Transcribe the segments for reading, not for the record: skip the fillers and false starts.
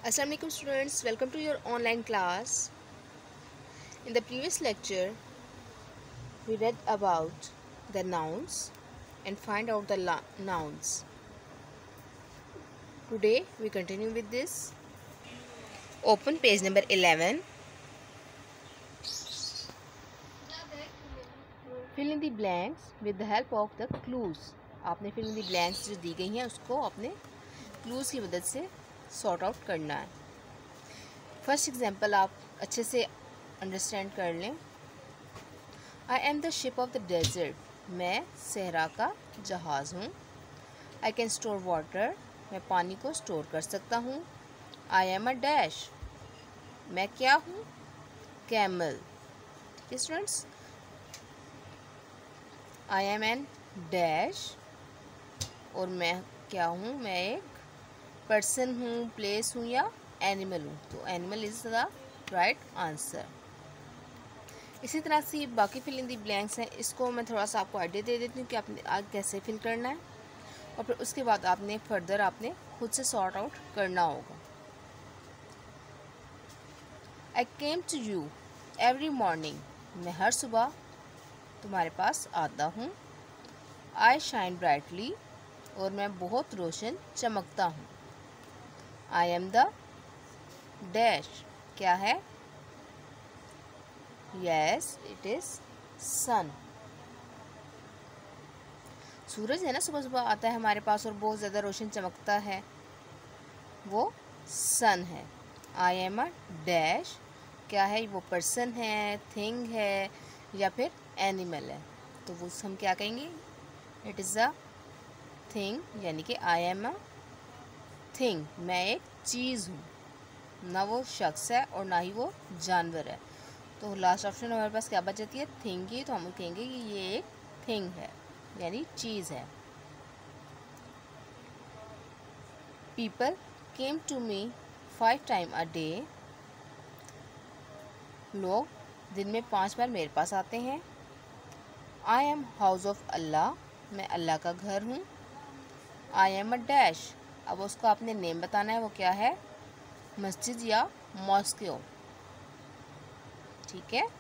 Assalamu alaikum students, welcome to your online class. In the previous lecture, we read about the nouns and find out the nouns. Today, we continue with this. Open page number 11. Fill in the blanks with the help of the clues. आपने fill in the blanks जो दी गई हैं उसको अपने clues की मदद से sort out करना है। फर्स्ट एग्जांपल आप अच्छे से अंडरस्टैंड कर लें। I am the ship of the desert, मैं सहरा का जहाज़ हूँ। आई कैन स्टोर वाटर, मैं पानी को स्टोर कर सकता हूँ। आई एम अ डैश, मैं क्या हूँ? कैमल। ठीक है students, I am an dash और मैं क्या हूँ? मैं एक पर्सन हूँ, प्लेस हूँ या एनिमल हूँ। तो animal is the right answer. इसी तरह से बाकी फिल इन दी ब्लैंक्स हैं, इसको मैं थोड़ा सा आपको आइडिया दे देती हूँ कि आपने आज कैसे फिल करना है और फिर उसके बाद आपने फर्दर आपने खुद से सॉर्ट आउट करना होगा। I came to you every morning, मैं हर सुबह तुम्हारे पास आता हूँ। आई शाइन ब्राइटली, और मैं बहुत रोशन चमकता हूँ। आई एम द डैश, क्या है? Yes it is sun. सूरज है ना, सुबह सुबह आता है हमारे पास और बहुत ज़्यादा रोशन चमकता है, वो सन है। आई एम अ डैश, क्या है? वो पर्सन है, थिंग है या फिर एनिमल है। तो वो हम क्या कहेंगे? इट इज़ अ थिंग, यानी कि आई एम अ थिंग, मैं एक चीज़ हूँ। ना वो शख्स है और ना ही वो जानवर है। तो लास्ट ऑप्शन हमारे पास क्या बच जाती है? थिंग ही। तो हम कहेंगे कि ये एक थिंग है, यानी चीज़ है। People came to me 5 time a day, लोग दिन में 5 बार मेरे पास आते हैं। I am house of Allah, मैं अल्लाह का घर हूँ। आई एम अ डैश, अब उसको आपने नेम बताना है, वो क्या है? मस्जिद या मॉस्क्यो। ठीक है,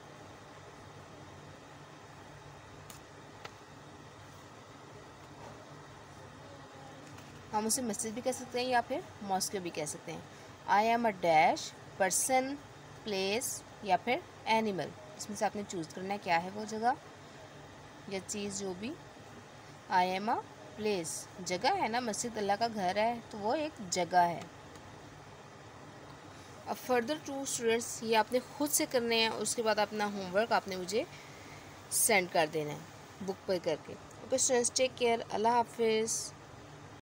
हम उसे मस्जिद भी कह सकते हैं या फिर मॉस्क्यो भी कह सकते हैं। I am a dash, person, place या फिर एनिमल। इसमें से आपने चूज़ करना है क्या है वो जगह या चीज़ जो भी। आई एम अ प्लेस, जगह है ना, मस्जिद अल्लाह का घर है तो वो एक जगह है। अब फर्दर टू स्टूडेंट्स, ये आपने खुद से करने हैं, उसके बाद अपना होमवर्क आपने मुझे सेंड कर देना है बुक पर करके। ओके स्टूडेंट्स, टेक केयर, अल्लाह हाफिज़।